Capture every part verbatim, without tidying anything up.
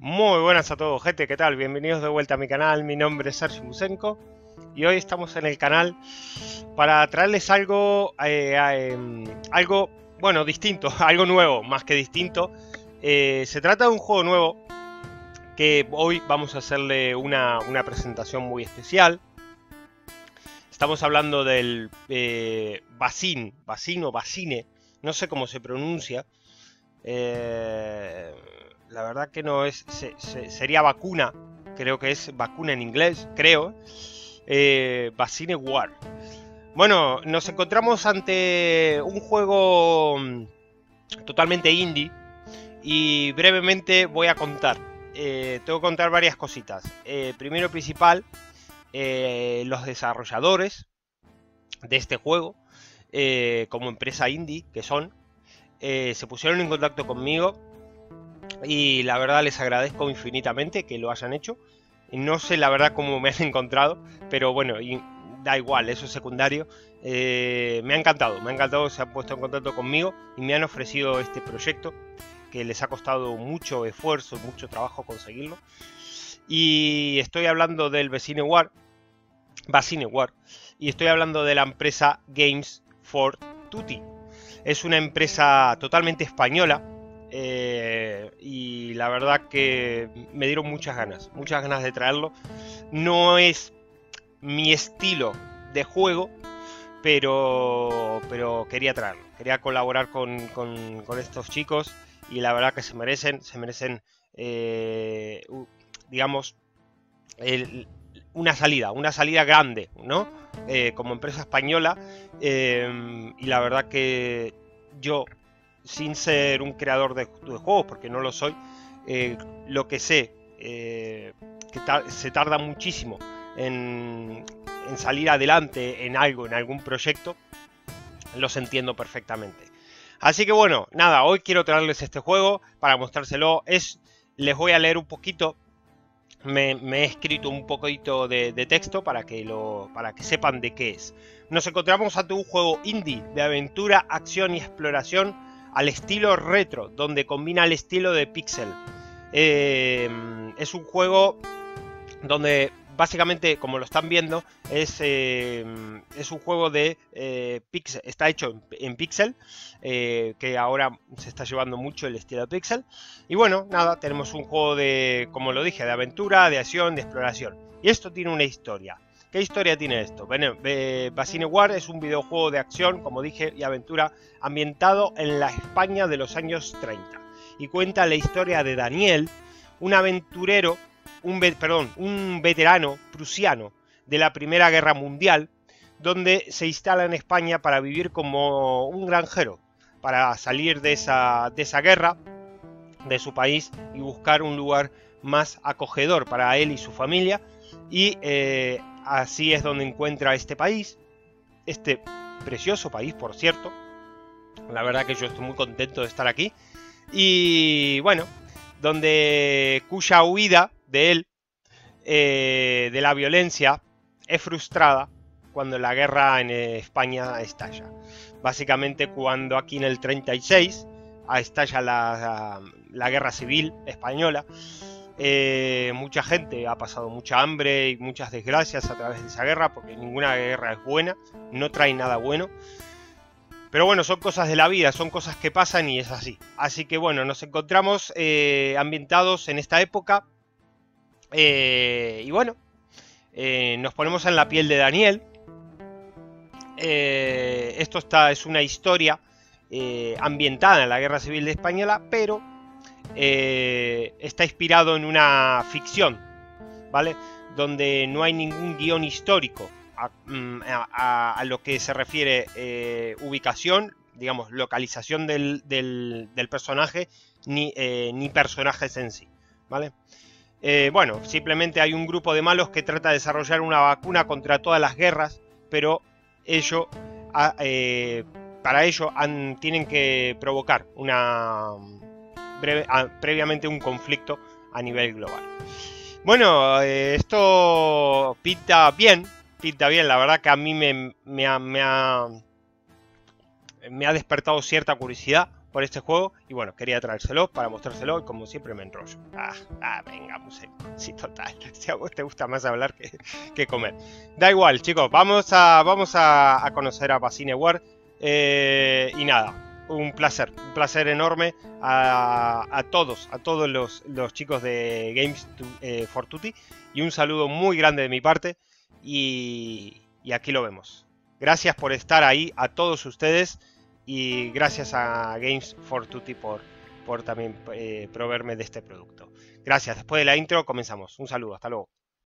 Muy buenas a todos, gente, ¿qué tal? Bienvenidos de vuelta a mi canal, mi nombre es Sergio Busenko y hoy estamos en el canal para traerles algo, eh, eh, algo, bueno, distinto, algo nuevo, más que distinto. Eh, se trata de un juego nuevo que hoy vamos a hacerle una, una presentación muy especial. Estamos hablando del eh, Basin, Basin o Basine, no sé cómo se pronuncia. Eh, la verdad que no es, se, se, sería vacuna, creo que es vacuna en inglés, creo. Eh, Basine War. Bueno, nos encontramos ante un juego totalmente indie y brevemente voy a contar. Eh, tengo que contar varias cositas. Eh, primero y principal, eh, los desarrolladores de este juego, eh, como empresa indie que son, eh, se pusieron en contacto conmigo y la verdad les agradezco infinitamente que lo hayan hecho. No sé la verdad cómo me han encontrado, pero bueno, y da igual, eso es secundario. Eh, me ha encantado, me ha encantado, se han puesto en contacto conmigo y me han ofrecido este proyecto que les ha costado mucho esfuerzo, mucho trabajo conseguirlo. Y estoy hablando del Basine War, Basine War, y estoy hablando de la empresa Games for Tutti. Es una empresa totalmente española. Eh, y la verdad que me dieron muchas ganas, muchas ganas de traerlo. No es mi estilo de juego, pero, pero quería traerlo, quería colaborar con, con, con estos chicos y la verdad que se merecen, se merecen, eh, digamos, el, una salida, una salida grande, ¿no? Eh, como empresa española, eh, y la verdad que yo, sin ser un creador de, de juegos, porque no lo soy, eh, lo que sé, eh, que tar se tarda muchísimo en, en salir adelante en algo, en algún proyecto, los entiendo perfectamente. Así que bueno, nada, hoy quiero traerles este juego para mostrárselo. Es, les voy a leer un poquito. Me, me he escrito un poquito de, de texto para que, lo, para que sepan de qué es. Nos encontramos ante un juego indie de aventura, acción y exploración al estilo retro, donde combina el estilo de pixel. Eh, es un juego donde básicamente, como lo están viendo, es, eh, es un juego de eh, pixel, está hecho en, en pixel, eh, que ahora se está llevando mucho el estilo de pixel. Y bueno, nada, tenemos un juego de, como lo dije, de aventura, de acción, de exploración. Y esto tiene una historia. ¿Qué historia tiene esto? Bueno, eh, Basine War es un videojuego de acción, como dije, y aventura ambientado en la España de los años treinta. Y cuenta la historia de Daniel, un aventurero, un, perdón, un veterano prusiano de la Primera Guerra Mundial, donde se instala en España para vivir como un granjero, para salir de esa, de esa guerra, de su país, y buscar un lugar más acogedor para él y su familia. Y eh, así es donde encuentra este país, este precioso país, por cierto. La verdad que yo estoy muy contento de estar aquí. Y bueno, donde cuya huida de él, eh, de la violencia, es frustrada cuando la guerra en España estalla. Básicamente cuando aquí en el treinta y seis estalla la, la guerra civil española. Eh, mucha gente ha pasado mucha hambre y muchas desgracias a través de esa guerra, porque ninguna guerra es buena, no trae nada bueno. Pero bueno, son cosas de la vida, son cosas que pasan y es así. Así que bueno, nos encontramos eh, ambientados en esta época. Eh, y bueno, eh, nos ponemos en la piel de Daniel. Eh, esto está, es una historia eh, ambientada en la Guerra Civil Española, pero eh, está inspirado en una ficción, ¿vale? Donde no hay ningún guión histórico a, a, a lo que se refiere eh, ubicación, digamos, localización del, del, del personaje, ni, eh, ni personajes en sí, ¿vale? Eh, bueno, simplemente hay un grupo de malos que trata de desarrollar una vacuna contra todas las guerras, pero ello, a, eh, para ello han, tienen que provocar una breve, a, previamente un conflicto a nivel global. Bueno, eh, esto pinta bien, pinta bien, la verdad que a mí me, me, ha, me, ha, me ha despertado cierta curiosidad por este juego. Y bueno, quería traérselo para mostrárselo y como siempre me enrollo. Ah, ah venga, música. Sí, total. Si a vos te gusta más hablar que, que comer. Da igual, chicos. Vamos a, vamos a, a conocer a Vacineware. Eh, y nada, un placer. Un placer enorme a, a todos, a todos los, los chicos de Games to, eh, for Tutti. Y un saludo muy grande de mi parte. Y, y aquí lo vemos. Gracias por estar ahí a todos ustedes. Y gracias a Games for Tutti por, por también eh, proveerme de este producto. Gracias. Después de la intro comenzamos. Un saludo. Hasta luego.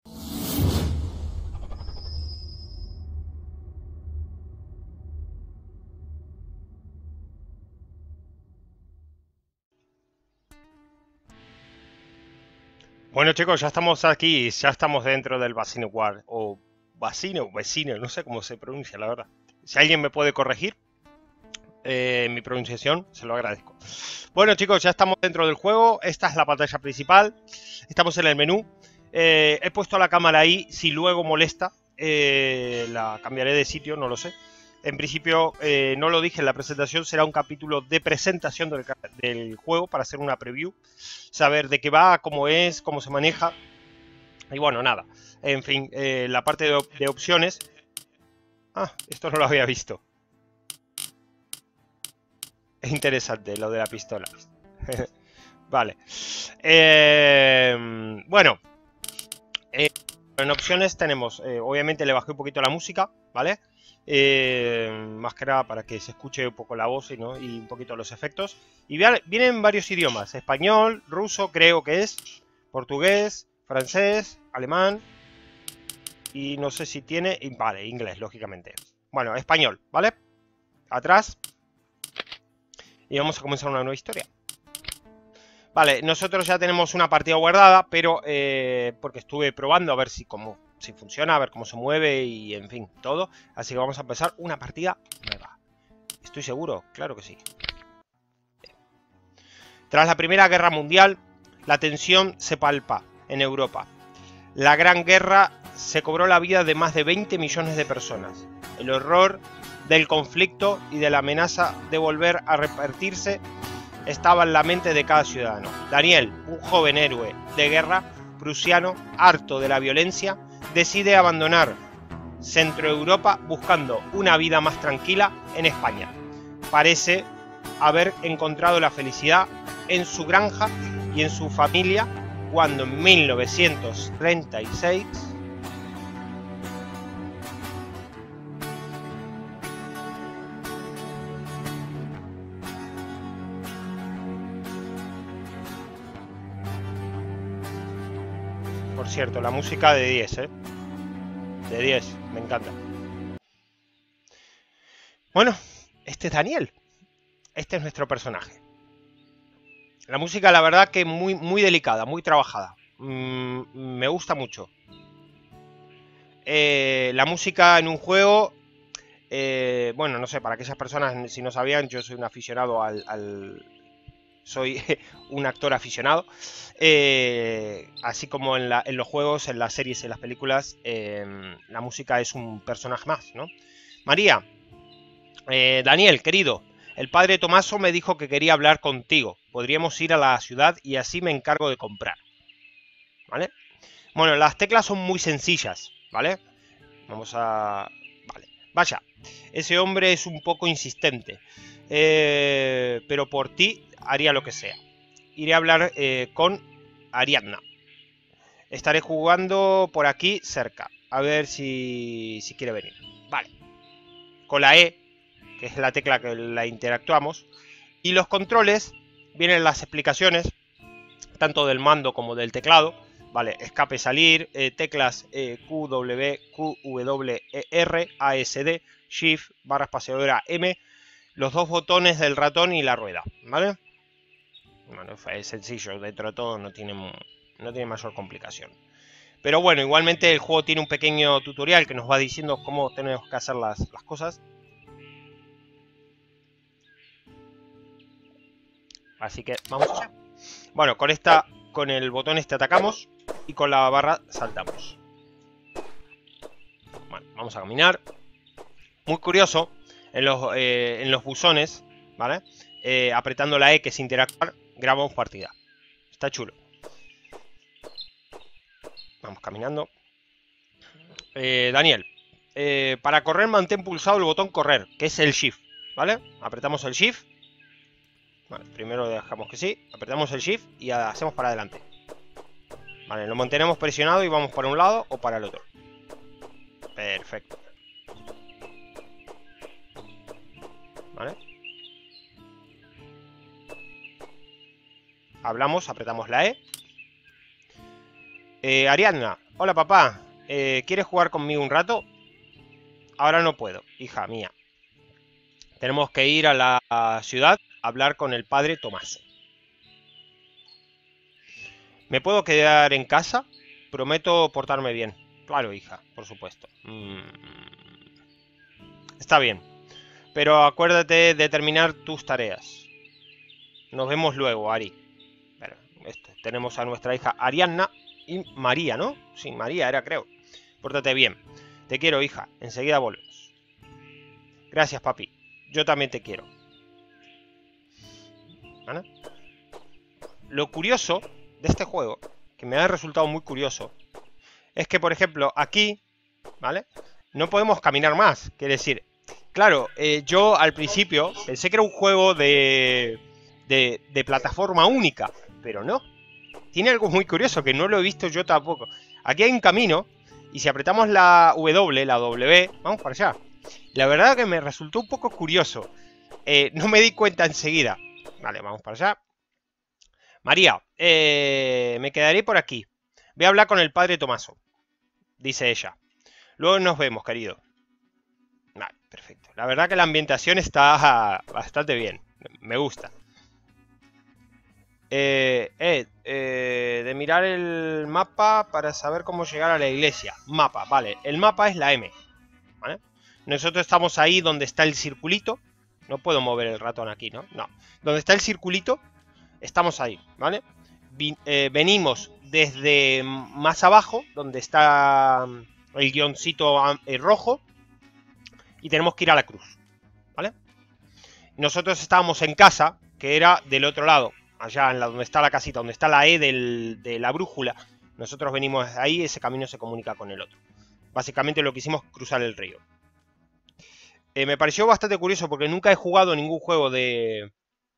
Bueno chicos, ya estamos aquí. Ya estamos dentro del Vacineware. O Vacine o Vecino. No sé cómo se pronuncia, la verdad. Si alguien me puede corregir Eh, mi pronunciación, se lo agradezco. Bueno chicos, ya estamos dentro del juego. Esta es la pantalla principal. Estamos en el menú. eh, He puesto la cámara ahí. Si luego molesta, eh, la cambiaré de sitio, no lo sé. En principio, eh, no lo dije en la presentación. Será un capítulo de presentación del, del juego para hacer una preview, saber de qué va, cómo es, cómo se maneja. Y bueno, nada. En fin, eh, la parte de, op de opciones. Ah, esto no lo había visto. Es interesante lo de la pistola. Vale. Eh, bueno. Eh, en opciones tenemos, eh, obviamente le bajé un poquito la música, ¿vale? Eh, más que nada para que se escuche un poco la voz y, ¿no? y un poquito los efectos. Y vean, vienen varios idiomas. Español, ruso, creo que es. Portugués, francés, alemán. Y no sé si tiene... Vale, inglés, lógicamente. Bueno, español, ¿vale? Atrás. Y vamos a comenzar una nueva historia. Vale, nosotros ya tenemos una partida guardada, pero eh, porque estuve probando a ver si, cómo, si funciona, a ver cómo se mueve y en fin, todo. Así que vamos a empezar una partida nueva. ¿Estoy seguro? Claro que sí. Tras la Primera Guerra Mundial, la tensión se palpa en Europa. La Gran Guerra se cobró la vida de más de veinte millones de personas. El horror del conflicto y de la amenaza de volver a repartirse estaba en la mente de cada ciudadano. Daniel, un joven héroe de guerra prusiano, harto de la violencia, decide abandonar Centro Europa buscando una vida más tranquila en España. Parece haber encontrado la felicidad en su granja y en su familia cuando en mil novecientos treinta y seis Por cierto, la música de diez, ¿eh? De diez, me encanta. Bueno, este es Daniel. Este es nuestro personaje. La música, la verdad, que muy, muy delicada, muy trabajada. Mm, me gusta mucho. Eh, la música en un juego... Eh, bueno, no sé, para aquellas personas, si no sabían, yo soy un aficionado al... al soy un actor aficionado. Eh, así como en, la, en los juegos, en las series, en las películas, eh, la música es un personaje más, ¿no? María, eh, Daniel, querido, el padre Tomaso me dijo que quería hablar contigo. Podríamos ir a la ciudad y así me encargo de comprar. ¿Vale? Bueno, las teclas son muy sencillas, ¿vale? Vamos a... Vale. Vaya, ese hombre es un poco insistente. Eh, pero por ti haría lo que sea. Iré a hablar eh, con Ariadna. Estaré jugando por aquí cerca. A ver si, si quiere venir. Vale. Con la E, que es la tecla que la interactuamos. Y los controles, vienen las explicaciones, tanto del mando como del teclado. Vale, escape, salir, eh, teclas eh, Q, W, Q, W, E, R, A, S, D, Shift, barra espaciadora M, los dos botones del ratón y la rueda, ¿vale? Bueno, es sencillo, dentro de todo no tiene, no tiene mayor complicación. Pero bueno, igualmente el juego tiene un pequeño tutorial que nos va diciendo cómo tenemos que hacer las, las cosas. Así que vamos allá. Bueno, con esta, con el botón este atacamos y con la barra saltamos. Bueno, vamos a caminar. Muy curioso, en los, eh, en los buzones, ¿vale? eh, apretando la E, que es interactuar, grabamos partida. Está chulo. Vamos caminando. Eh, Daniel, eh, para correr mantén pulsado el botón correr, que es el Shift, ¿vale? Apretamos el Shift. Vale, primero dejamos que sí. Apretamos el Shift y hacemos para adelante. Vale, lo mantenemos presionado y vamos para un lado o para el otro. Perfecto. Vale. Hablamos, apretamos la E. Eh, Ariadna, hola papá. Eh, ¿Quieres jugar conmigo un rato? Ahora no puedo, hija mía. Tenemos que ir a la ciudad a hablar con el padre Tomás. ¿Me puedo quedar en casa? Prometo portarme bien. Claro, hija, por supuesto. Mm. Está bien. Pero acuérdate de terminar tus tareas. Nos vemos luego, Ari. Bueno, esto, tenemos a nuestra hija Ariadna y María, ¿no? Sí, María era, creo. Pórtate bien. Te quiero, hija. Enseguida volvemos. Gracias, papi. Yo también te quiero. ¿Vale? Lo curioso de este juego, que me ha resultado muy curioso, es que, por ejemplo, aquí, ¿vale? No podemos caminar más. Quiere decir, claro, eh, yo al principio pensé que era un juego de, de, de plataforma única, pero no. Tiene algo muy curioso que no lo he visto yo tampoco. Aquí hay un camino y si apretamos la W, la W, vamos para allá. La verdad que me resultó un poco curioso. Eh, no me di cuenta enseguida. Vale, vamos para allá. María, eh, me quedaré por aquí. Voy a hablar con el padre Tomaso, dice ella. Luego nos vemos, querido. Vale, perfecto. La verdad que la ambientación está bastante bien. Me gusta. Eh, Ed, eh, de mirar el mapa para saber cómo llegar a la iglesia. Mapa, vale. El mapa es la M. ¿Vale? Nosotros estamos ahí donde está el circulito. No puedo mover el ratón aquí, ¿no? No. Donde está el circulito, estamos ahí, ¿vale? Vin eh, venimos desde más abajo, donde está el guioncito eh, rojo. Y tenemos que ir a la cruz, ¿vale? Nosotros estábamos en casa, que era del otro lado. Allá en la, donde está la casita, donde está la E del, de la brújula. Nosotros venimos ahí, ese camino se comunica con el otro. Básicamente lo que hicimos es cruzar el río. Eh, me pareció bastante curioso porque nunca he jugado ningún juego de...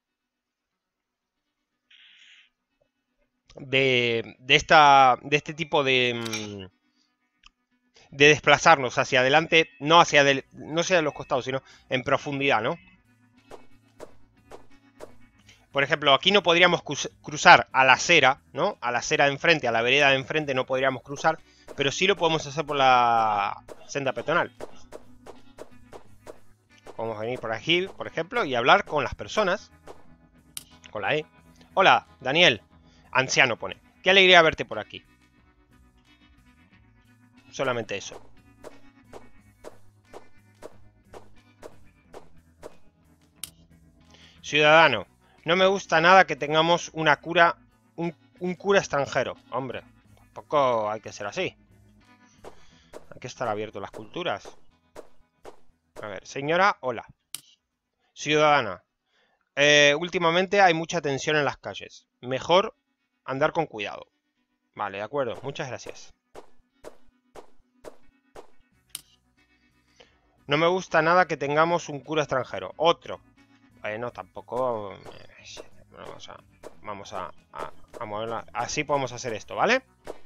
De, de, esta, de este tipo de... De desplazarnos hacia adelante, no hacia, del, no hacia los costados, sino en profundidad, ¿no? Por ejemplo, aquí no podríamos cruzar a la acera, ¿no? A la acera de enfrente, a la vereda de enfrente no podríamos cruzar, pero sí lo podemos hacer por la senda peatonal. Podemos venir por aquí, por ejemplo, y hablar con las personas. Con la E. Hola, Daniel. Anciano pone. Qué alegría verte por aquí. Solamente eso. Ciudadano. No me gusta nada que tengamos una cura, un, un cura extranjero. Hombre, tampoco hay que ser así. Hay que estar abierto a las culturas. A ver, señora, hola. Ciudadana. Eh, últimamente hay mucha tensión en las calles. Mejor andar con cuidado. Vale, de acuerdo. Muchas gracias. No me gusta nada que tengamos un cura extranjero. Otro. Bueno, tampoco... Vamos a, vamos a, a, a moverla. Así podemos hacer esto, ¿vale?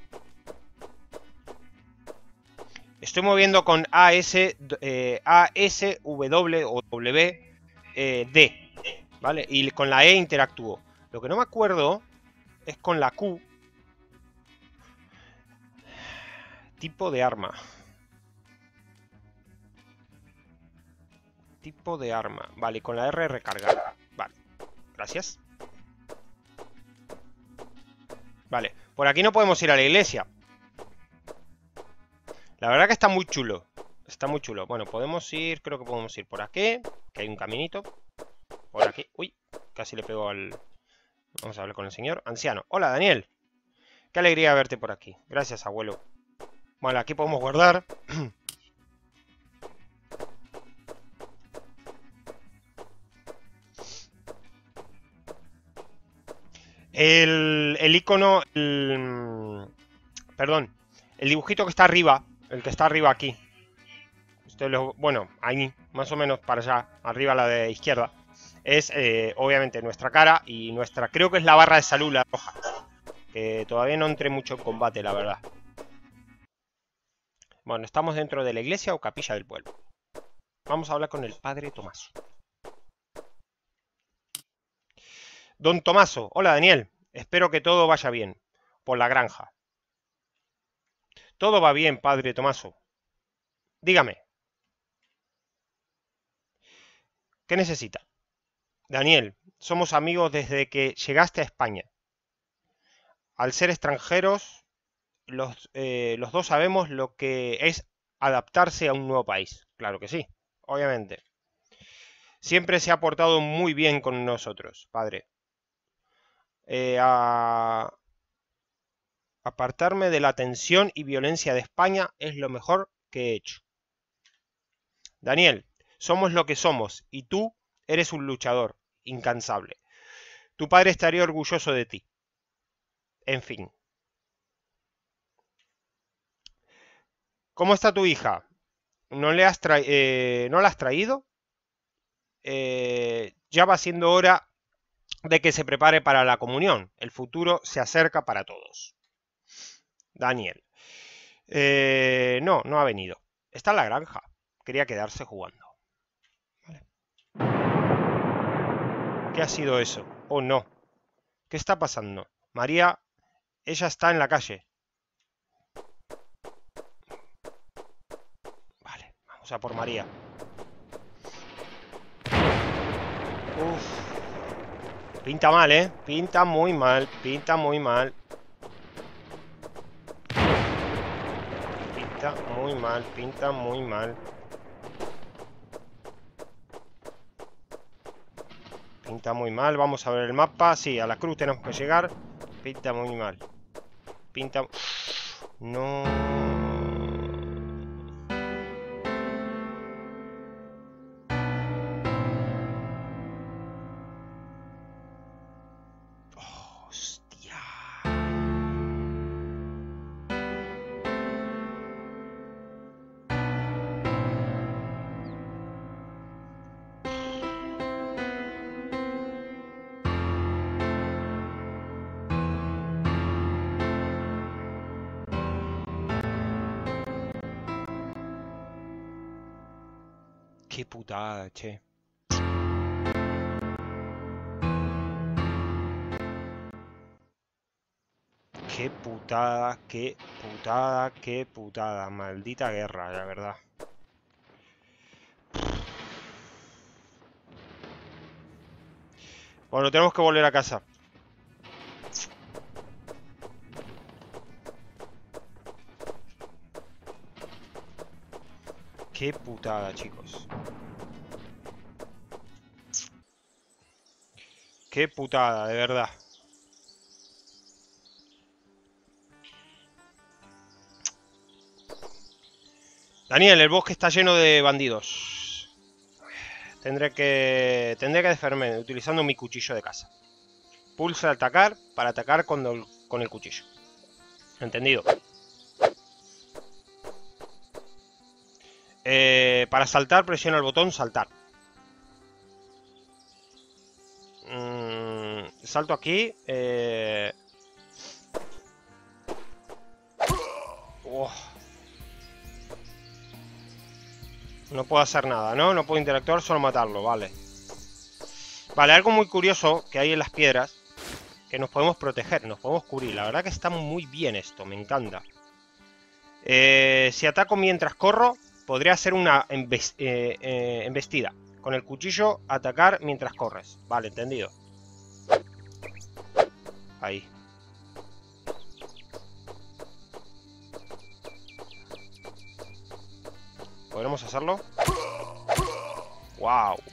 Estoy moviendo con A S, eh, A S, W o W, eh, D, ¿vale? Y con la E interactúo. Lo que no me acuerdo es con la Q. Tipo de arma. Tipo de arma. Vale, y con la R recargar. Vale, gracias. Vale, por aquí no podemos ir a la iglesia. La verdad que está muy chulo. Está muy chulo. Bueno, podemos ir, creo que podemos ir por aquí. Que hay un caminito. Por aquí. Uy, casi le pego al... Vamos a hablar con el señor. Anciano. Hola, Daniel. Qué alegría verte por aquí. Gracias, abuelo. Bueno, aquí podemos guardar. El, el icono, el, perdón, el dibujito que está arriba, el que está arriba aquí. Esto lo, bueno, ahí, más o menos para allá, arriba a la de izquierda. Es eh, obviamente nuestra cara y nuestra, creo que es la barra de salud, la roja. Que todavía no entré mucho en combate, la verdad. Bueno, estamos dentro de la iglesia o capilla del pueblo. Vamos a hablar con el padre Tomaso. Don Tomaso, hola Daniel. Espero que todo vaya bien. Por la granja. Todo va bien, padre Tomaso. Dígame, ¿qué necesita? Daniel, somos amigos desde que llegaste a España. Al ser extranjeros, los, eh, los dos sabemos lo que es adaptarse a un nuevo país. Claro que sí, obviamente. Siempre se ha portado muy bien con nosotros, padre. Eh, a... Apartarme de la tensión y violencia de España es lo mejor que he hecho. Daniel, somos lo que somos y tú eres un luchador incansable. Tu padre estaría orgulloso de ti. En fin. ¿Cómo está tu hija? ¿No, le has tra eh, ¿no la has traído? Eh, ya va siendo hora de que se prepare para la comunión. El futuro se acerca para todos. Daniel. Eh, no, no ha venido. Está en la granja. Quería quedarse jugando. Vale. ¿Qué ha sido eso? Oh, no. ¿Qué está pasando? María, ella está en la calle. Vale, vamos a por María. Uf. Pinta mal, ¿eh? Pinta muy mal, pinta muy mal. Pinta muy mal, pinta muy mal. Pinta muy mal, vamos a ver el mapa. Sí, a la cruz tenemos que llegar. Pinta muy mal. Pinta... No... Hostia. Qué putada, che. Qué putada, qué putada, qué putada. Maldita guerra, la verdad. Bueno, tenemos que volver a casa. Qué putada, chicos. Qué putada, de verdad. Daniel, el bosque está lleno de bandidos. Tendré que... Tendré que defenderme utilizando mi cuchillo de caza. Pulsa atacar para atacar con el, con el cuchillo. ¿Entendido? Eh, para saltar, presiona el botón saltar. Mm, salto aquí. Eh... Oh. No puedo hacer nada, ¿no? No puedo interactuar, solo matarlo, vale. Vale, algo muy curioso que hay en las piedras. Que nos podemos proteger, nos podemos cubrir. La verdad que está muy bien esto, me encanta. Eh, si ataco mientras corro, podría hacer una embes eh, eh, embestida. Con el cuchillo, atacar mientras corres. Vale, entendido. Ahí. ¿Podremos hacerlo? ¡Wow!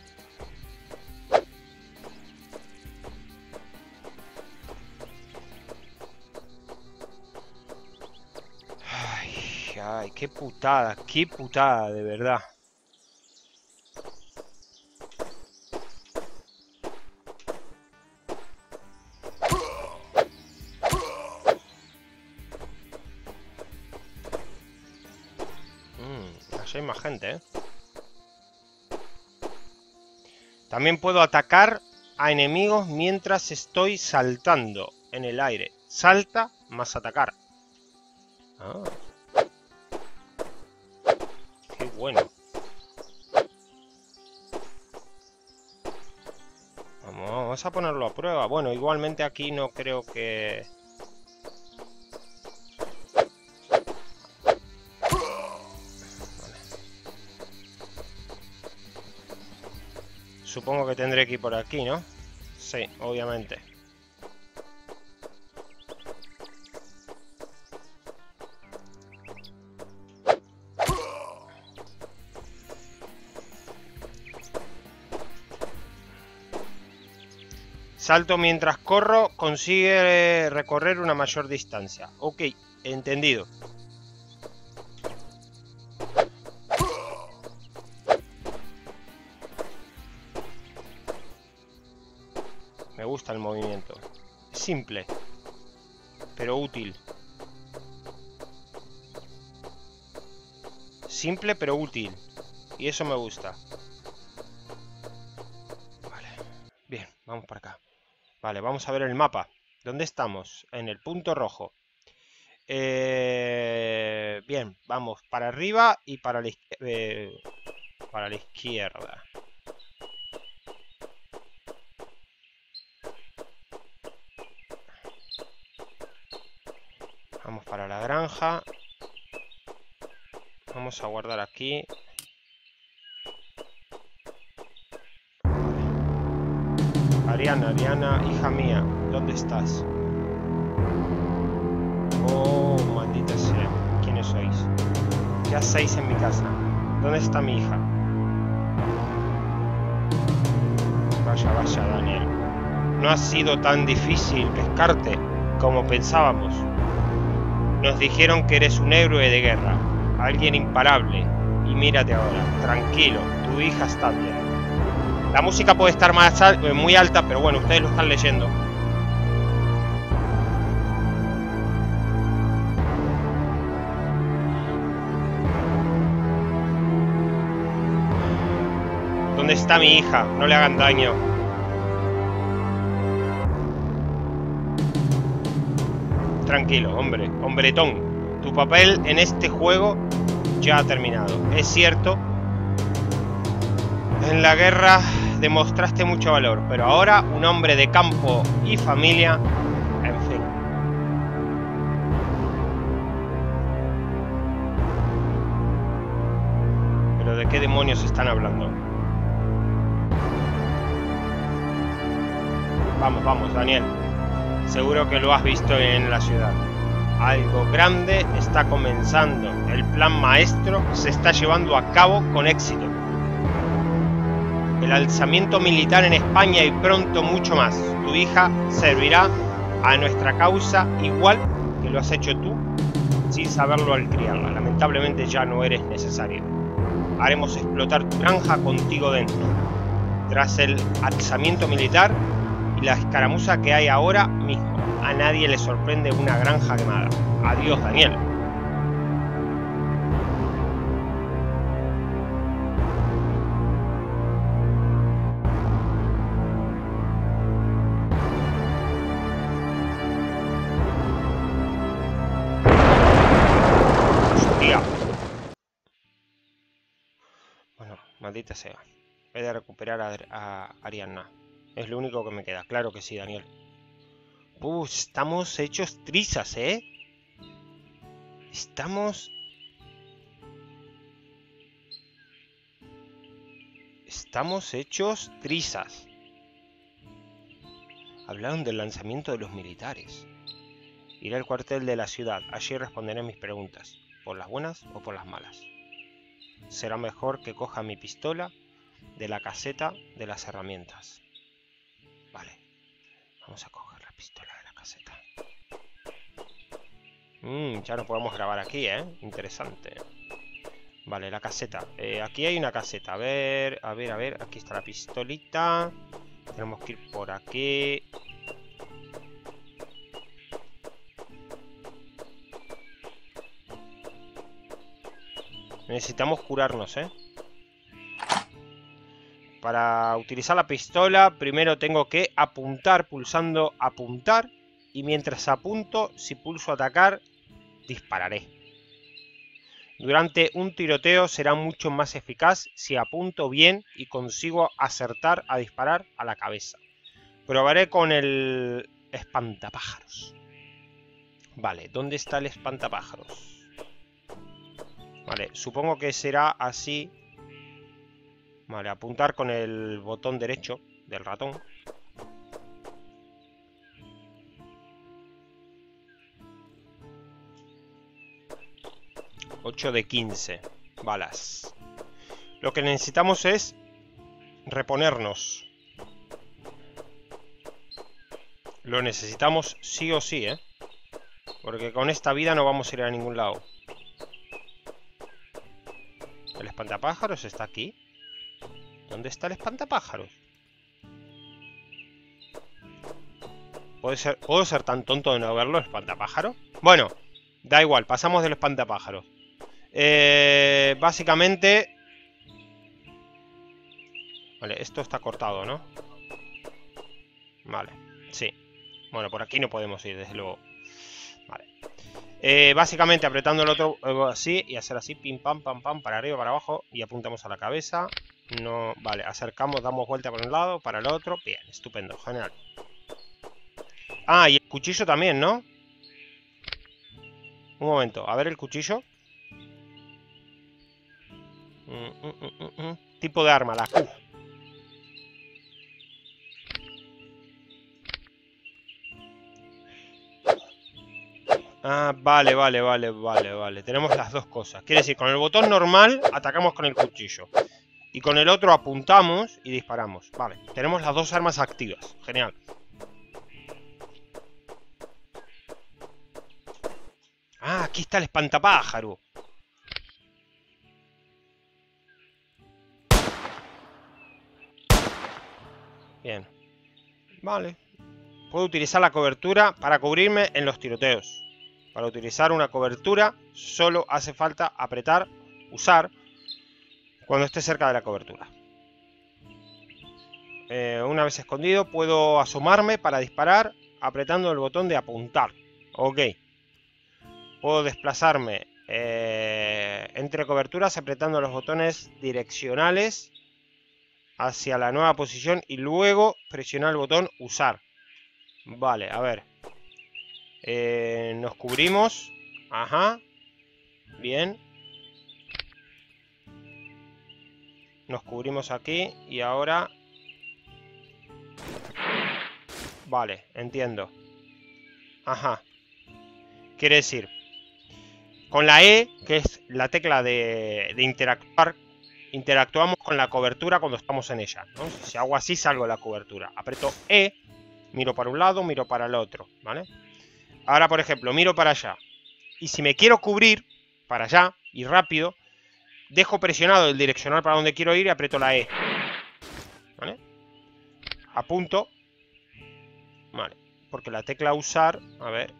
Ay, ay, qué putada, qué putada, de verdad. Pues hay más gente, ¿eh? También puedo atacar a enemigos mientras estoy saltando en el aire. Salta más atacar. Ah. Qué bueno. Vamos, vamos a ponerlo a prueba. Bueno, igualmente aquí no creo que... Supongo que tendré que ir por aquí, ¿no? Sí, obviamente. Salto mientras corro, consigue recorrer una mayor distancia. Ok, entendido. Me gusta el movimiento. Simple, pero útil. Simple, pero útil. Y eso me gusta. Vale. Bien, vamos para acá. Vale, vamos a ver el mapa. ¿Dónde estamos? En el punto rojo. Eh, bien, vamos para arriba y para la, eh, para la izquierda. Vamos para la granja. Vamos a guardar aquí. Ariana, Ariana, hija mía, ¿dónde estás? Oh, maldita sea. ¿Quiénes sois? ¿Qué hacéis en mi casa? ¿Dónde está mi hija? Vaya, vaya, Daniel. No ha sido tan difícil pescarte como pensábamos. Nos dijeron que eres un héroe de guerra, alguien imparable. Y mírate ahora, tranquilo, tu hija está bien. La música puede estar más al- muy alta, pero bueno, ustedes lo están leyendo. ¿Dónde está mi hija? No le hagan daño. Tranquilo, hombre, hombretón. Tu papel en este juego ya ha terminado. Es cierto, en la guerra demostraste mucho valor, pero ahora un hombre de campo y familia, en fin. ¿Pero de qué demonios están hablando? Vamos, vamos, Daniel. Seguro que lo has visto en la ciudad. Algo grande está comenzando. El plan maestro se está llevando a cabo con éxito. El alzamiento militar en España y pronto mucho más. Tu hija servirá a nuestra causa igual que lo has hecho tú sin saberlo al criarla. Lamentablemente ya no eres necesario. Haremos explotar tu granja contigo dentro. Tras el alzamiento militar y la escaramuza que hay ahora mismo, a nadie le sorprende una granja quemada. Adiós, Daniel. Hostia. Bueno, maldita sea. He de recuperar a, a Ariana. Es lo único que me queda. Claro que sí, Daniel. Uh, estamos hechos trizas, ¿eh? Estamos... Estamos hechos trizas. Hablaron del lanzamiento de los militares. Iré al cuartel de la ciudad. Allí responderé mis preguntas. Por las buenas o por las malas. Será mejor que coja mi pistola de la caseta de las herramientas. Vale. Vamos a coger la pistola de la caseta. Mmm, ya no podemos grabar aquí, ¿eh? Interesante. Vale, la caseta. Eh, aquí hay una caseta. A ver, a ver, a ver. Aquí está la pistolita. Tenemos que ir por aquí. Necesitamos curarnos, ¿eh? Para utilizar la pistola, primero tengo que apuntar pulsando apuntar. Y mientras apunto, si pulso atacar, dispararé. Durante un tiroteo será mucho más eficaz si apunto bien y consigo acertar a disparar a la cabeza. Probaré con el espantapájaros. Vale, ¿dónde está el espantapájaros? Vale, supongo que será así. Vale, apuntar con el botón derecho del ratón. ocho de quince balas. Lo que necesitamos es reponernos. Lo necesitamos sí o sí, ¿eh? Porque con esta vida no vamos a ir a ningún lado. ¿El espantapájaros está aquí? ¿Dónde está el espantapájaros? ¿Puedo ser, ¿Puedo ser tan tonto de no verlo, el espantapájaros? Bueno, da igual, pasamos del espantapájaros. Eh, básicamente... Vale, esto está cortado, ¿no? Vale, sí. Bueno, por aquí no podemos ir, desde luego. Vale. Eh, básicamente apretando el otro eh, así y hacer así, pim, pam, pam, pam, para arriba, para abajo. Y apuntamos a la cabeza. No, vale, acercamos, damos vuelta por un lado, para el otro. Bien, estupendo, genial. Ah, y el cuchillo también, ¿no? Un momento, a ver el cuchillo. Mm, mm, mm, mm, mm. Tipo de arma, la Q. Ah, vale, vale, vale, vale, vale. Tenemos las dos cosas. Quiere decir, con el botón normal atacamos con el cuchillo. Y con el otro apuntamos y disparamos. Vale, tenemos las dos armas activas. Genial. Ah, aquí está el espantapájaro. Bien. Vale. Puedo utilizar la cobertura para cubrirme en los tiroteos. Para utilizar una cobertura solo hace falta apretar, usar, cuando esté cerca de la cobertura. Eh, una vez escondido puedo asomarme para disparar apretando el botón de apuntar. Ok. Puedo desplazarme eh, entre coberturas apretando los botones direccionales hacia la nueva posición y luego presionar el botón usar. Vale, a ver. Eh, nos cubrimos. Ajá. Bien. Nos cubrimos aquí y ahora... Vale, entiendo. Ajá. Quiere decir, con la E, que es la tecla de, de interactuar, interactuamos con la cobertura cuando estamos en ella, ¿no? Si hago así, salgo de la cobertura. Aprieto E, miro para un lado, miro para el otro, ¿vale? Ahora, por ejemplo, miro para allá. Y si me quiero cubrir para allá y rápido, dejo presionado el direccional para donde quiero ir y aprieto la E. ¿Vale? Apunto. Vale. Porque la tecla usar, a ver.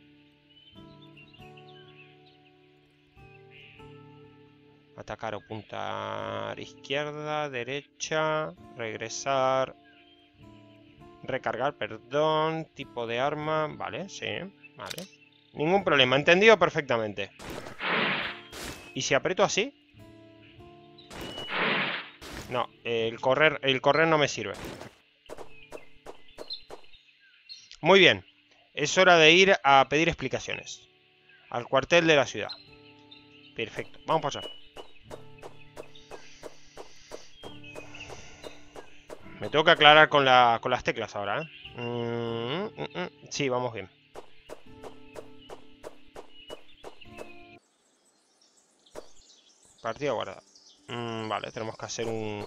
Atacar o apuntar izquierda, derecha, regresar, recargar, perdón, tipo de arma, vale, sí, vale. Ningún problema, entendido perfectamente. ¿Y si aprieto así? No, el correr, el correr no me sirve. Muy bien, es hora de ir a pedir explicaciones al cuartel de la ciudad. Perfecto, vamos para allá. Me tengo que aclarar con, la, con las teclas ahora, ¿eh? Mm, mm, mm. Sí, vamos bien. Partida guardada. Mm, vale, tenemos que hacer un...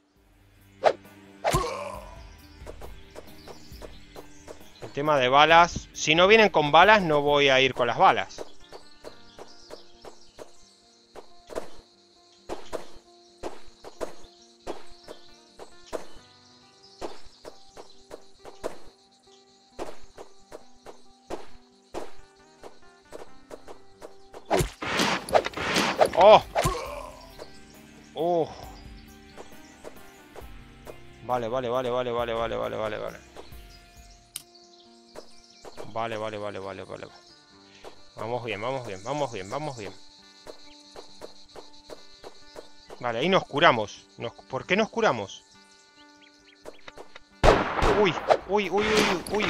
El tema de balas. Si no vienen con balas, no voy a ir con las balas. ¡Oh! Vale, vale, vale, vale, vale, vale, vale, vale, vale. Vale, vale, vale, vale, vale. Vamos bien, vamos bien, vamos bien, vamos bien. Vale, ahí nos curamos. Nos... ¿Por qué nos curamos? Uy, uy, uy, uy, uy.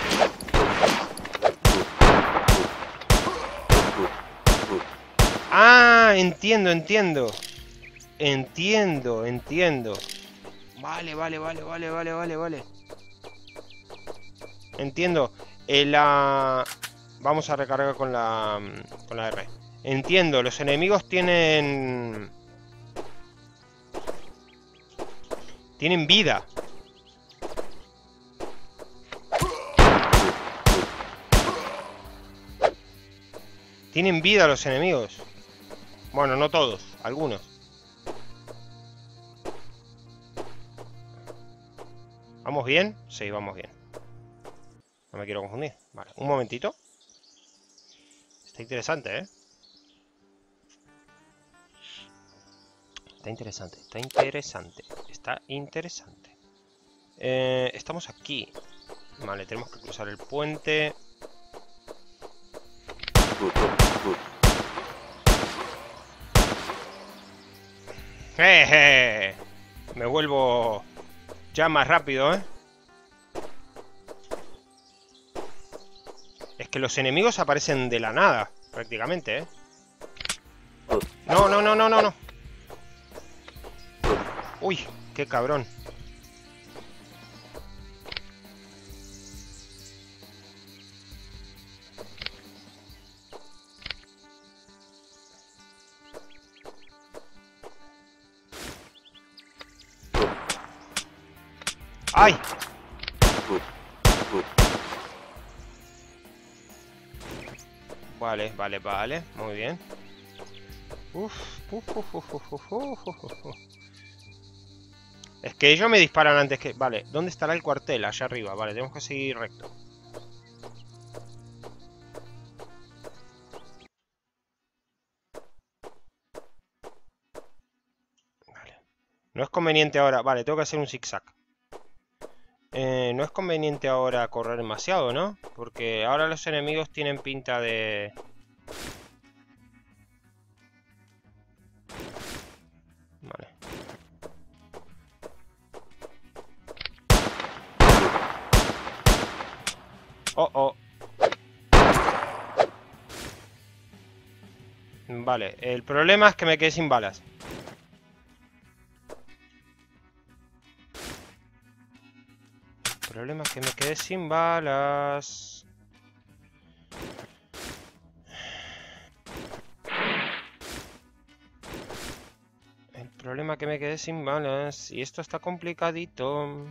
Ah, entiendo, entiendo. Entiendo, entiendo. Vale, vale, vale, vale, vale, vale, vale. Entiendo. Eh, la... Vamos a recargar con la... Con la R. Entiendo, los enemigos tienen... Tienen vida. Tienen vida los enemigos. Bueno, no todos, algunos. ¿Vamos bien? Sí, vamos bien. No me quiero confundir. Vale, un momentito. Está interesante, ¿eh? Está interesante, está interesante. Está interesante. Eh, estamos aquí. Vale, tenemos que cruzar el puente. ¡Jeje! Me vuelvo ya más rápido, ¿eh? Es que los enemigos aparecen de la nada, prácticamente, ¿eh? No, no, no, no, no, no. Uy, qué cabrón. ¡Ay! Vale, vale, vale. Muy bien. Uf, uf, uf, uf, uf, uf, uf, uf. Es que ellos me disparan antes que... Vale, ¿dónde estará el cuartel? Allá arriba. Vale, tenemos que seguir recto. Vale. No es conveniente ahora... Vale, tengo que hacer un zigzag. Eh, no es conveniente ahora correr demasiado, ¿no? Porque ahora los enemigos tienen pinta de... Vale. Oh, oh. Vale, el problema es que me quedé sin balas. El problema es que me quedé sin balas. El problema es que me quedé sin balas. Y esto está complicadito.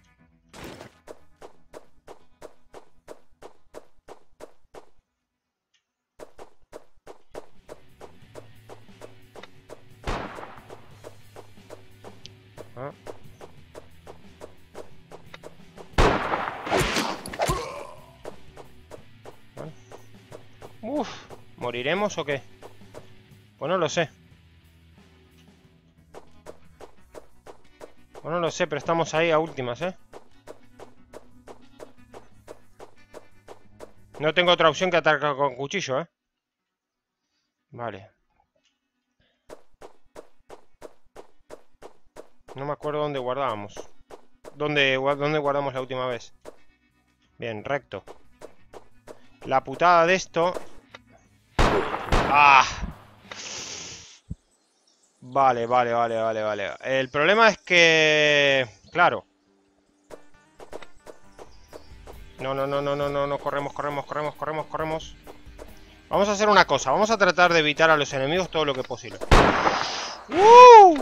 Ah. Vale. Uf, ¿moriremos o qué? Pues no lo sé. Pues no lo sé, pero estamos ahí a últimas, ¿eh? No tengo otra opción que atacar con cuchillo, ¿eh? Vale. No me acuerdo dónde guardábamos. ¿Dónde, dónde guardamos la última vez? Bien, recto. La putada de esto... ¡Ah! Vale, vale, vale, vale, vale. El problema es que... Claro. No, no, no, no, no, no, no. Corremos, corremos, corremos, corremos, corremos. Vamos a hacer una cosa. Vamos a tratar de evitar a los enemigos todo lo que es posible. ¡Uh!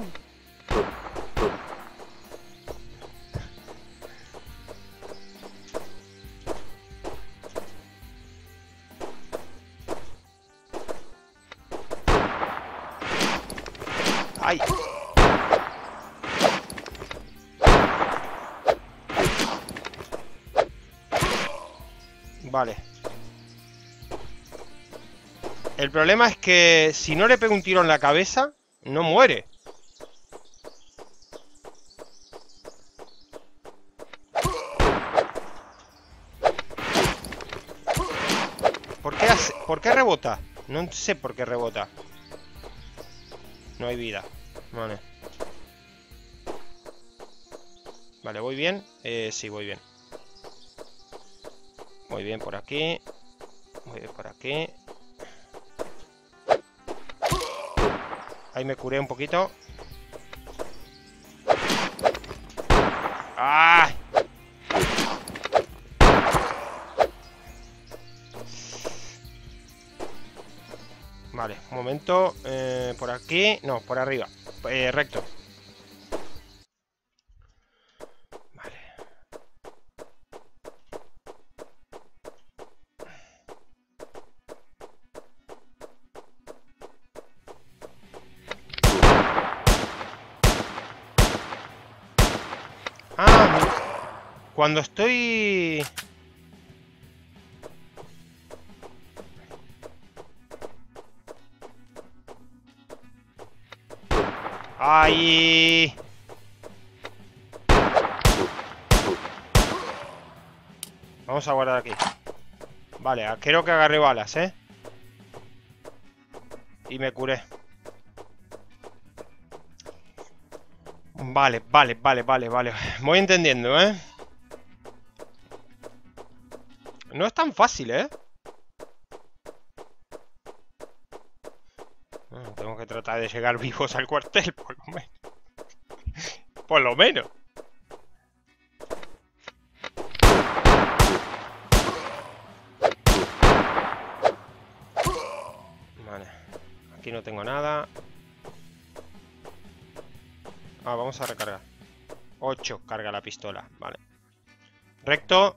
¡Ay! Vale. El problema es que si no le pego un tiro en la cabeza, no muere. ¿Por qué, hace, ¿Por qué rebota? No sé por qué rebota. No hay vida. Vale. Vale, ¿voy bien? Eh, sí, voy bien. Muy bien por aquí. Muy bien por aquí. Ahí me curé un poquito. ¡Ah! Vale, un momento. Eh, por aquí. No, por arriba. Eh, recto. Vale. Ah, cuando estoy... ¡Ay! Vamos a guardar aquí. Vale, creo que agarré balas, ¿eh? Y me curé. Vale, vale, vale, vale, vale. Voy entendiendo, ¿eh? No es tan fácil, ¿eh? Bueno, tengo que tratar de llegar vivos al cuartel, por lo menos. Por lo menos. Vale. Aquí no tengo nada. Ah, vamos a recargar. ocho carga la pistola. Vale. Recto.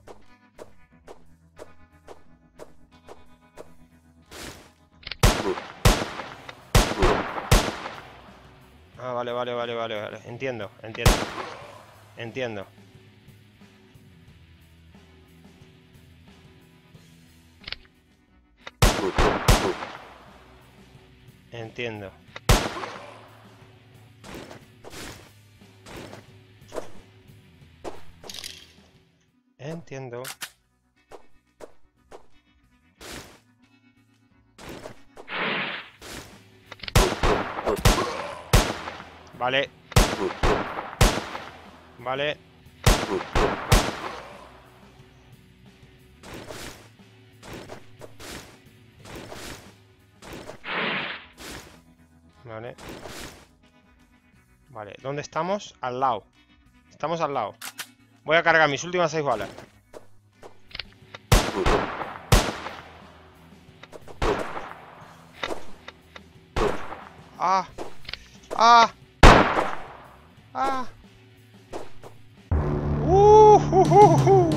Ah, vale, vale, vale, vale, vale. Entiendo, entiendo. Entiendo. Entiendo. Entiendo. Vale. Vale. Vale. Vale, ¿dónde estamos? Al lado. Estamos al lado. Voy a cargar mis últimas seis balas. ¡Ah! ¡Ah! ¡Ah! ¡Uh! ¡Uh! ¡Uh! ¡Uh!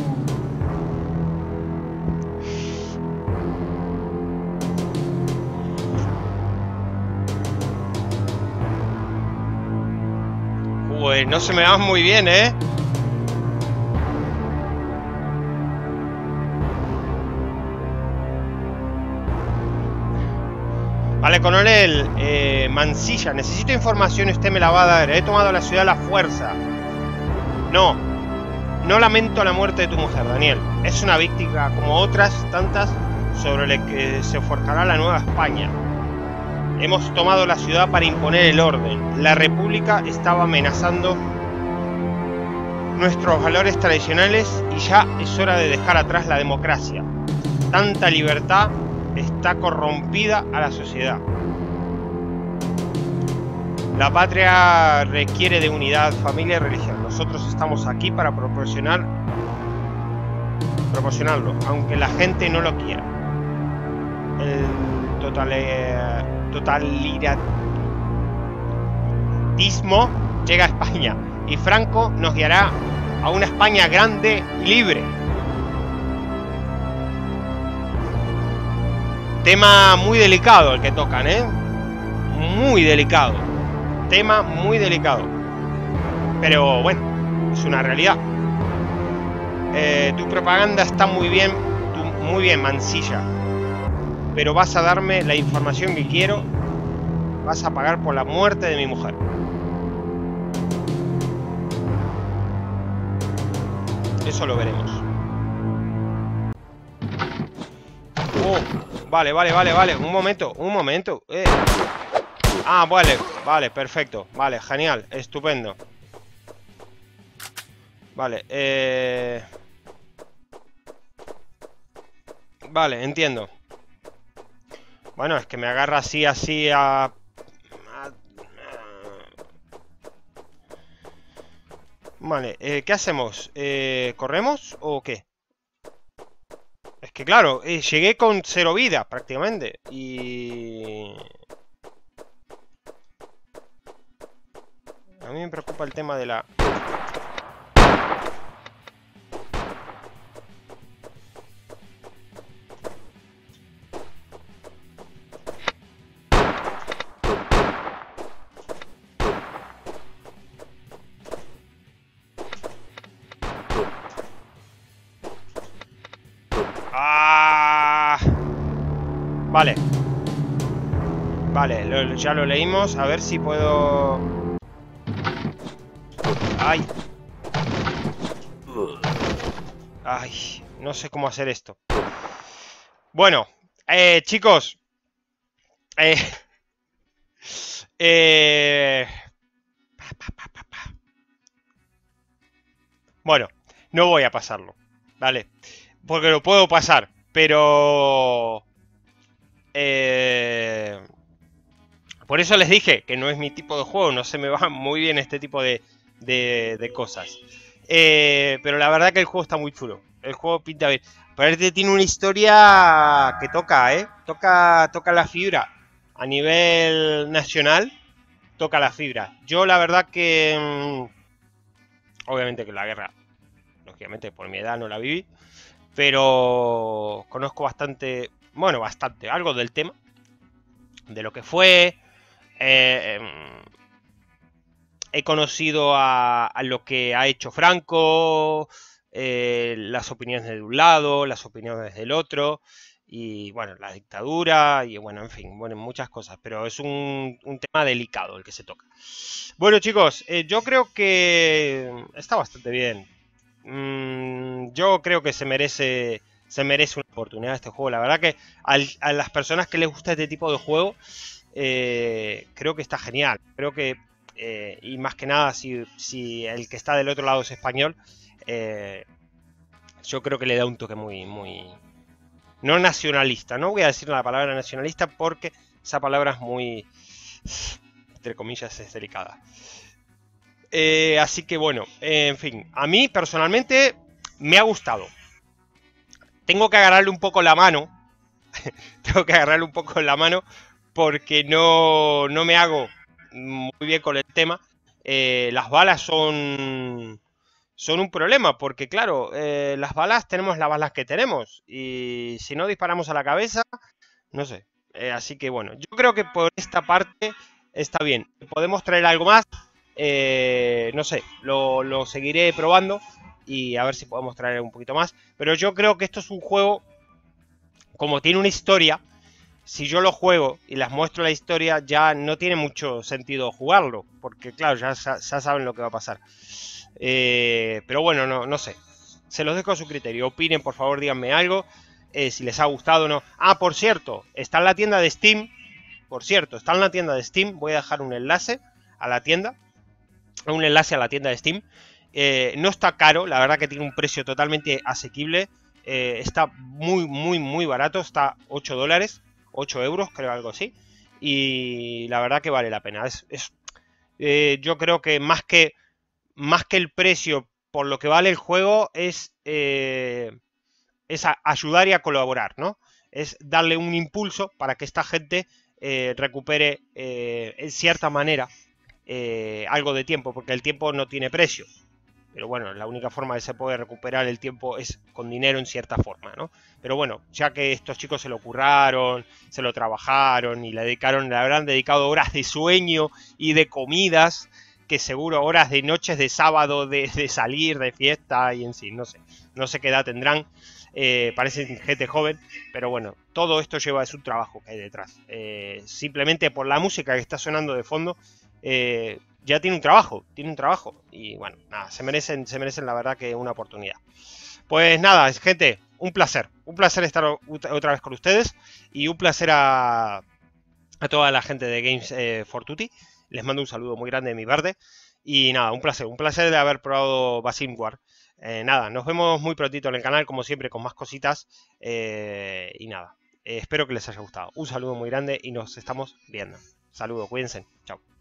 Pues no se me va muy bien, ¿eh? Vale, coronel, eh, Mansilla, necesito información y usted me la va a dar. He tomado la ciudad a la fuerza. No, no lamento la muerte de tu mujer, Daniel. Es una víctima como otras tantas sobre la que se forjará la nueva España. Hemos tomado la ciudad para imponer el orden. La república estaba amenazando nuestros valores tradicionales y ya es hora de dejar atrás la democracia. Tanta libertad está corrompida a la sociedad. La patria requiere de unidad, familia y religión. Nosotros estamos aquí para proporcionar proporcionarlo, aunque la gente no lo quiera. El total, eh, totalitarismo llega a España y Franco nos guiará a una España grande y libre. Tema muy delicado el que tocan, ¿eh? Muy delicado. Tema muy delicado. Pero bueno, es una realidad. Eh, tu propaganda está muy bien, tu, muy bien, Mansilla. Pero vas a darme la información que quiero. Vas a pagar por la muerte de mi mujer. Eso lo veremos. Oh, vale, vale, vale, vale. Un momento, un momento. Eh. Ah, vale, vale, perfecto. Vale, genial, estupendo. Vale, eh... Vale, entiendo. Bueno, es que me agarra así, así a... a- Vale, eh, ¿qué hacemos? Eh, ¿corremos o qué? Es que claro, eh, llegué con cero vida prácticamente. Y... A mí me preocupa el tema de la... ¡Ah! Vale. Vale, lo- ya lo leímos. A ver si puedo... ¡Ay! ¡Ay! No sé cómo hacer esto. Bueno, eh, chicos. Eh... eh... Bueno, no voy a pasarlo. Vale. Porque lo puedo pasar. Pero... Eh... Por eso les dije que no es mi tipo de juego, no se me va muy bien este tipo de, de, de cosas. Eh, pero la verdad que el juego está muy chulo. El juego pinta bien. Parece tiene una historia que toca, ¿eh? Toca, toca la fibra. A nivel nacional, toca la fibra. Yo la verdad que... mm, obviamente que la guerra, lógicamente por mi edad no la viví. Pero conozco bastante, bueno, bastante, algo del tema. De lo que fue... Eh, em, he conocido a, a lo que ha hecho Franco, eh, las opiniones de un lado, las opiniones del otro, y bueno, la dictadura, y bueno, en fin, bueno, muchas cosas, pero es un, un tema delicado el que se toca. Bueno, chicos, eh, yo creo que está bastante bien. Mm, yo creo que se merece, se merece una oportunidad este juego. La verdad que al, a las personas que les gusta este tipo de juego, eh, creo que está genial. Creo que, eh, y más que nada, si, si el que está del otro lado es español, eh, yo creo que le da un toque muy, muy... No nacionalista, no voy a decir la palabra nacionalista porque esa palabra es muy... entre comillas, es delicada. Eh, así que bueno, eh, en fin, a mí personalmente me ha gustado. Tengo que agarrarle un poco la mano. Tengo que agarrarle un poco la mano porque no, no me hago muy bien con el tema. Eh, las balas son, son un problema porque claro, eh, las balas tenemos las balas que tenemos y si no disparamos a la cabeza, no sé. Eh, así que bueno, yo creo que por esta parte está bien. Podemos traer algo más. Eh, no sé, lo, lo seguiré probando y a ver si podemos traer un poquito más. Pero yo creo que esto es un juego, como tiene una historia, si yo lo juego y les muestro la historia, ya no tiene mucho sentido jugarlo. Porque claro, ya, ya saben lo que va a pasar. Eh, pero bueno, no, no sé. Se los dejo a su criterio. Opinen, por favor, díganme algo. Eh, si les ha gustado o no. Ah, por cierto, está en la tienda de Steam. Por cierto, está en la tienda de Steam. Voy a dejar un enlace a la tienda. Un enlace a la tienda de Steam. Eh, no está caro, la verdad que tiene un precio totalmente asequible. Eh, está muy, muy, muy barato. Está ocho dólares. ocho euros, creo, algo así. Y la verdad que vale la pena. Es, es eh, yo creo que más que más que el precio por lo que vale el juego es, eh, es a ayudar y a colaborar, ¿no? Es darle un impulso para que esta gente eh, recupere eh, en cierta manera eh, algo de tiempo, porque el tiempo no tiene precio. Pero bueno, la única forma de se puede recuperar el tiempo es con dinero en cierta forma, ¿no? Pero bueno, ya que estos chicos se lo curraron, se lo trabajaron y le dedicaron, le habrán dedicado horas de sueño y de comidas, que seguro horas de noches de sábado, de, de salir, de fiesta y en sí, no sé. No sé qué edad tendrán, eh, parecen gente joven, pero bueno, todo esto lleva, es un trabajo que hay detrás. Eh, simplemente por la música que está sonando de fondo, eh, ya tiene un trabajo, tiene un trabajo. Y bueno, nada, se merecen, se merecen la verdad que una oportunidad. Pues nada, gente, un placer. Un placer estar otra vez con ustedes. Y un placer a, a toda la gente de Games eh, for Tutti. Les mando un saludo muy grande de mi parte. Y nada, un placer, un placer de haber probado Basim War. Eh, nada, nos vemos muy prontito en el canal, como siempre, con más cositas. Eh, y nada, eh, espero que les haya gustado. Un saludo muy grande y nos estamos viendo. Saludos, cuídense. Chao.